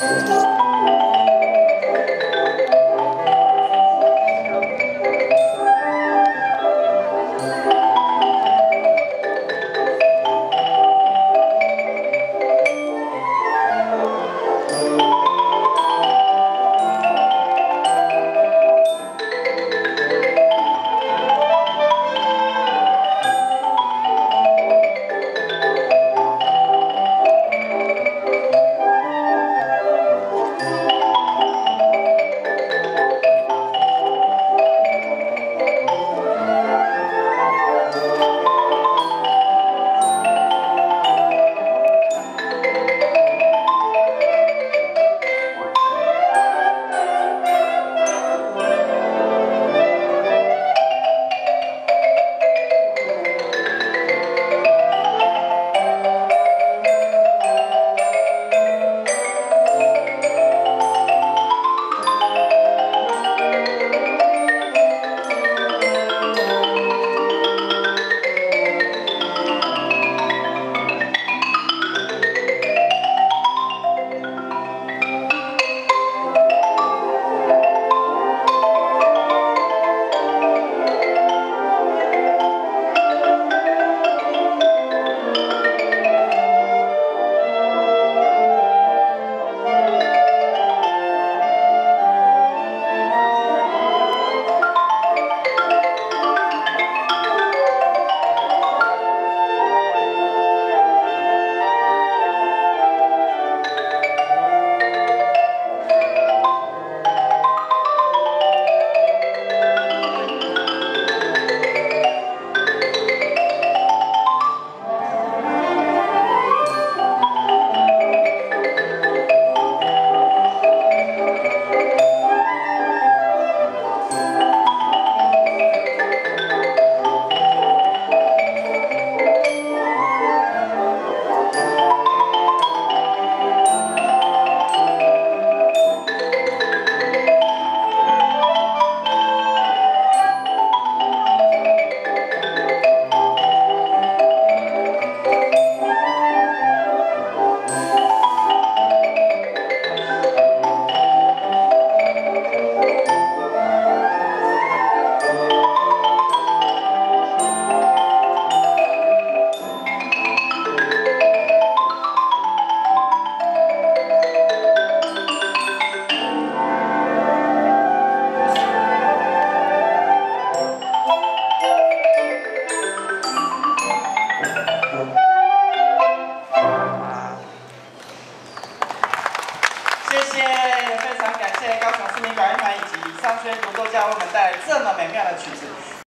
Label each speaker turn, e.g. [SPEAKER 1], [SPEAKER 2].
[SPEAKER 1] 谢谢，也非常感谢高雄市民管乐团以及商轩独奏家为我们带来这么美妙的曲子。